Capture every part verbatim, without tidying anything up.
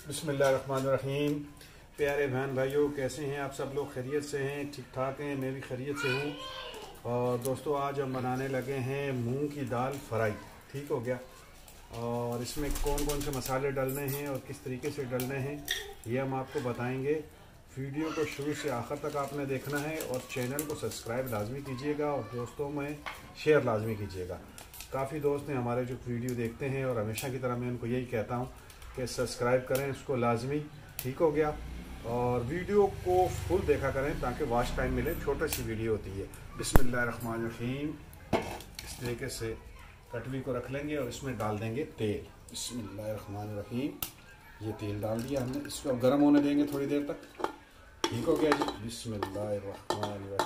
बिस्मिल्लाहिर्रहमानिर्रहीम। प्यारे बहन भाइयों, कैसे हैं आप सब लोग? खैरियत से हैं? ठीक ठाक हैं? मैं भी खैरियत से हूँ। और दोस्तों, आज हम बनाने लगे हैं मूंग की दाल फ्राई। ठीक हो गया। और इसमें कौन कौन से मसाले डालने हैं और किस तरीके से डालने हैं ये हम आपको बताएंगे। वीडियो को शुरू से आखिर तक आपने देखना है और चैनल को सब्सक्राइब लाजमी कीजिएगा और दोस्तों में शेयर लाजमी कीजिएगा। काफ़ी दोस्त हैं हमारे जो वीडियो देखते हैं और हमेशा की तरह मैं उनको यही कहता हूँ कि सब्सक्राइब करें इसको लाजमी। ठीक हो गया। और वीडियो को फुल देखा करें ताकि वॉच टाइम मिले। छोटी सी वीडियो होती है। बिस्मिल्लाहिर्रहमानिर्रहीम। इस तरीके से कटवी को रख लेंगे और इसमें डाल देंगे तेल। बिस्मिल्लाहिर्रहमानिर्रहीम। ये तेल डाल दिया हमने। इसको अब गर्म होने देंगे थोड़ी देर तक। ठीक हो गया जी। बिस्मिल्लाहिर्रहमानिर्रहीम।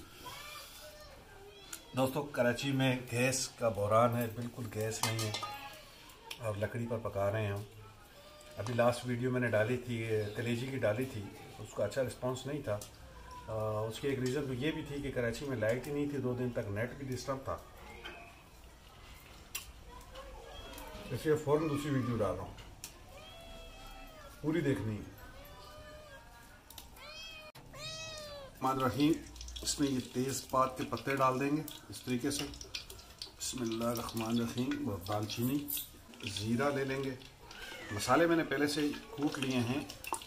दोस्तों, कराची में गैस का बहरान है, बिल्कुल गैस नहीं है और लकड़ी पर पका रहे हैं हम। अभी लास्ट वीडियो मैंने डाली थी, कलेजी की डाली थी, उसका अच्छा रिस्पांस नहीं था। आ, उसकी एक रीज़न तो ये भी थी कि कराची में लाइट ही नहीं थी, दो दिन तक नेट भी डिस्टर्ब था, इसलिए फ़ौरन दूसरी वीडियो डाल रहा हूँ। पूरी देखनी है। रहीम। इसमें ये तेज़पात के पत्ते डाल देंगे इस तरीके से। बिस्मिल्लाहिर्रहमानिर्रहीम। और दालचीनी, ज़ीरा ले लेंगे। मसाले मैंने पहले से कूट लिए हैं।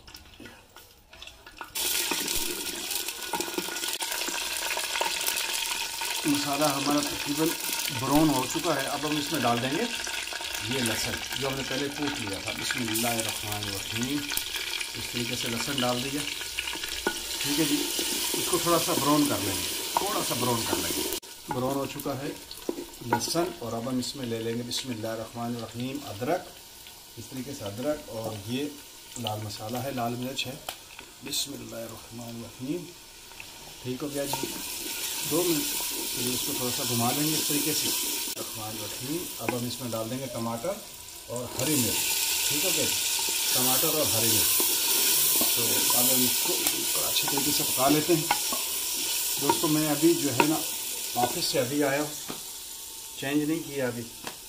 मसाला हमारा तकरीबन ब्राउन हो चुका है। अब हम इसमें डाल देंगे ये लहसुन जो हमने पहले कूट लिया था। बिस्मिल्लाहिर्रहमानिर्रहीम। इस तरीके से लहसुन डाल दिया। ठीक है जी। इसको थोड़ा सा ब्राउन कर लेंगे, थोड़ा सा ब्राउन कर लेंगे। ब्राउन हो चुका है लहसुन। और अब हम इसमें ले लेंगे बिस्मिल्लाहिर्रहमानिर्रहीम अदरक। इस तरीके से अदरक, और ये लाल मसाला है, लाल मिर्च है। बिस्मिल्लाहिर्रहमानिर्रहीम। ठीक हो गया जी। दो मिनट के लिए इसको थोड़ा सा घुमा लेंगे इस तरीके से। रहमानिर्रहीम। अब हम इसमें डाल देंगे टमाटर और हरी मिर्च। ठीक हो गया। टमाटर और हरी मिर्च। तो अब हम इसको अच्छे तरीके से पका लेते हैं। दोस्तों, मैं अभी जो है ना ऑफिस से अभी आया हूँ, चेंज नहीं किया अभी।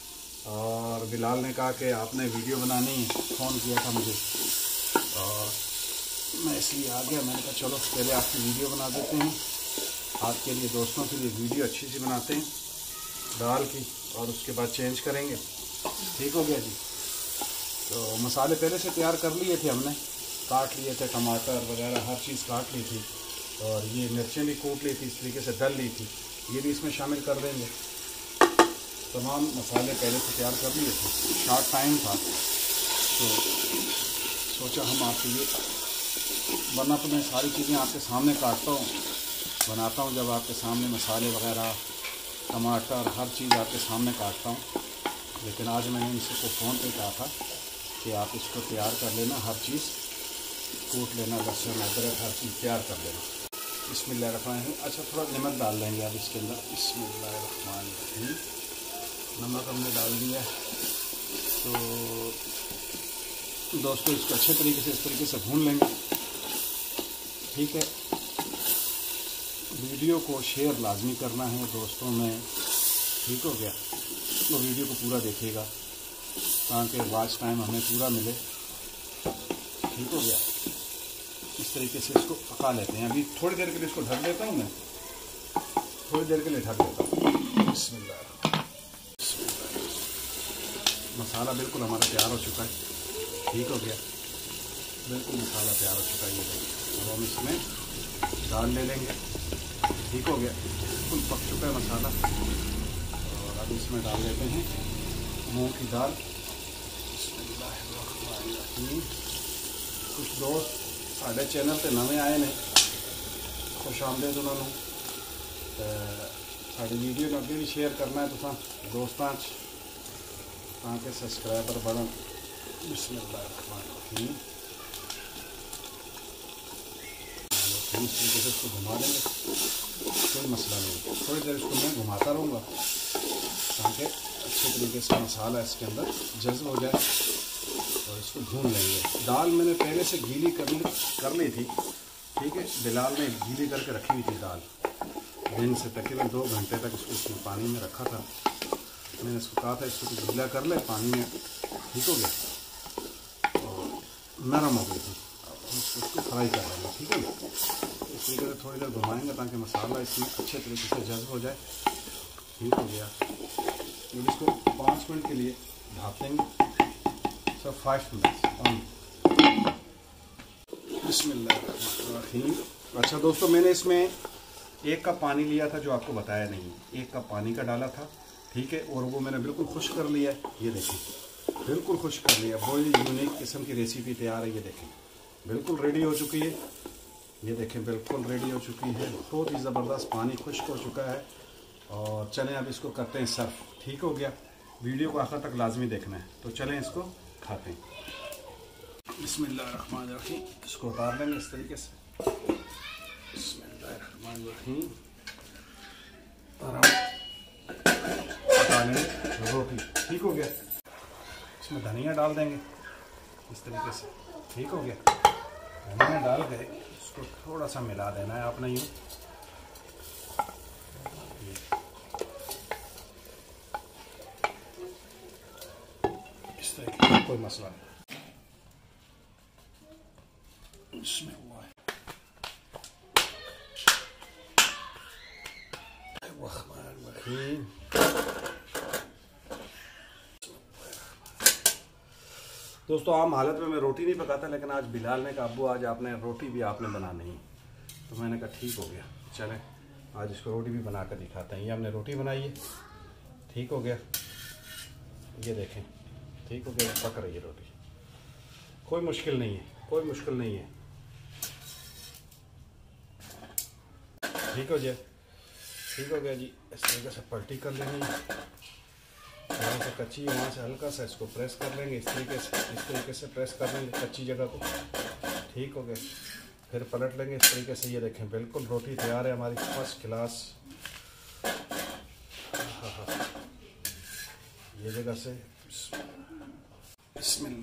और बिलाल ने कहा कि आपने वीडियो बनानी है, फ़ोन किया था मुझे और मैं इसलिए आ गया। मैंने कहा चलो पहले आपकी वीडियो बना देते हैं, आपके लिए, दोस्तों के लिए वीडियो अच्छी सी बनाते हैं दाल की, और उसके बाद चेंज करेंगे। ठीक हो गया जी। तो मसाले पहले से तैयार कर लिए थे हमने, काट लिए थे, टमाटर वगैरह हर चीज़ काट ली थी, और ये मिर्चें भी कूट ली थी, इस तरीके से डल ली थी। ये भी इसमें शामिल कर देंगे। तमाम मसाले पहले से तैयार कर लिए थे, शॉर्ट टाइम था तो सोचा हम आपके लिए, वरना तो मैं सारी चीज़ें आपके सामने काटता हूँ, बनाता हूँ जब आपके सामने मसाले वगैरह, टमाटर, हर चीज़ आपके सामने काटता हूँ। लेकिन आज मैंने इसी को फ़ोन पे कहा था कि आप इसको तैयार कर लेना, हर चीज़ कूट लेना, लहसुन अदरक हर चीज़ तैयार कर लेना। बिस्मिल्लाहिर्रहमानिर्रहीम। अच्छा, थोड़ा नमक डाल देंगे अब इसके अंदर। बिस्मिल्लाहिर्रहमानिर्रहीम। नमक हमने डाल दिया। तो दोस्तों, इसको अच्छे तरीके से इस तरीके से भून लेंगे। ठीक है। वीडियो को शेयर लाजमी करना है दोस्तों में। ठीक हो गया। तो वीडियो को पूरा देखिएगा ताकि वॉच टाइम हमें पूरा मिले। ठीक हो गया। इस तरीके से इसको पका लेते हैं। अभी थोड़ी देर के लिए इसको ढक देता हूँ मैं, थोड़ी देर के लिए ढक देता हूँ। बिस्मिल्लाह। मसाला बिल्कुल हमारा तैयार हो चुका है। ठीक हो गया। बिल्कुल मसाला तैयार हो चुका है ये देखिए। अब हम इसमें दाल ले लेंगे। ठीक हो गया। बिल्कुल पक चुका है मसाला। और अब इसमें डाल देते हैं मूंग की दाल। कुछ दोस्त साढ़े चैनल पर नवे आए ने, खुश आमदेद उन्होंने। साड़ी वीडियो को अगे भी शेयर करना है तुसां दोस्तां च, ताकि सब्सक्राइबर बढ़न। बिस्मिल्लाहिर्रहमानिर्रहीम। इस तरीके से इसको घुमा देंगे, कोई मसला नहीं। थोड़ी देर इसको मैं घुमाता रहूँगा ताकि अच्छे तरीके से मसाला इसके अंदर जज्ब हो जाए, और इसको भून लेंगे। दाल मैंने पहले से गीली कर ली कर ली थी। ठीक है। बिलाल ने गीली करके रखी हुई थी दाल, दिन से तकरीबन दो घंटे तक इसको इसमें पानी में रखा था। मैंने इसको कहा था इसको गीला कर ले पानी में। ठीक हो गया। और नरम हो गई थी। अब उसको फ्राई कर लेंगे, ठीक है ना। इस तरीके से थोड़ी देर घुमाएंगे ताकि मसाला इसमें अच्छे तरीके से जज्ब हो जाए। ठीक हो गया। अब इसको पाँच मिनट के लिए ढाँप देंगे, सब फाइव मिनट्स। बिस्मिल्लाहिर्रहमानिर्रहीम। अच्छा दोस्तों, मैंने इसमें एक कप पानी लिया था जो आपको बताया नहीं, एक कप पानी का डाला था, ठीक है। और वो मैंने बिल्कुल खुश्क कर लिया है, ये देखें बिल्कुल खुश्क कर लिया। बहुत यूनिक किस्म की रेसिपी तैयार है, ये देखें बिल्कुल रेडी हो चुकी है। ये देखें बिल्कुल रेडी हो चुकी है, बहुत ही ज़बरदस्त पानी खुश्क हो चुका है। और चलें अब इसको करते हैं सर्व। ठीक हो गया। वीडियो को आखिर तक लाजमी देखना है। तो चलें इसको खाते हैं। बिस्मिल्लाहिर्रहमानिर्रहीम। इसको उतार लेंगे इस तरीके से। बिस्मिल्लाहिर्रहमानिर्रहीम। और हम पका लेंगे रोटी। ठीक हो गया। इसमें धनिया डाल देंगे इस तरीके से। ठीक हो गया। धनिया डाल के इसको थोड़ा सा मिला देना है आपने यूँ। इस तरीके का कोई मसला नहीं। इसमें हुआ है दोस्तों, आम हालत में मैं रोटी नहीं पकाता, लेकिन आज बिलाल ने कहा अब्बू आज आपने रोटी भी आपने बनानी है, तो मैंने कहा ठीक हो गया, चलें आज इसको रोटी भी बना कर दिखाते हैं। ये हमने रोटी बनाई है। ठीक हो गया। ये देखें ठीक हो गया, पक रही है रोटी। कोई मुश्किल नहीं है, कोई मुश्किल नहीं है। ठीक हो गया। ठीक हो गया जी। इस तरीके से पलटी कर लेंगे, यहाँ से कच्ची है वहाँ से हल्का सा इसको प्रेस कर लेंगे इस तरीके से। इस तरीके से प्रेस कर लेंगे कच्ची जगह को। ठीक हो गया। फिर पलट लेंगे इस तरीके से। ये देखें बिल्कुल रोटी तैयार है हमारी फर्स्ट क्लास। ये जगह से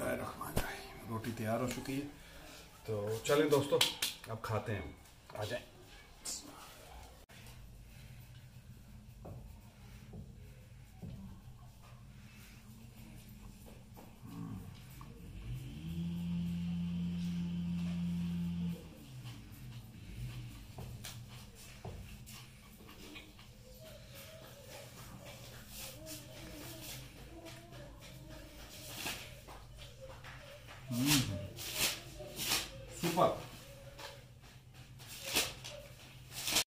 बिस्मिल्लाहिर्रहमानिर्रहीम। रोटी तैयार हो चुकी है। तो चलें दोस्तों अब खाते हैं, आ जाएं।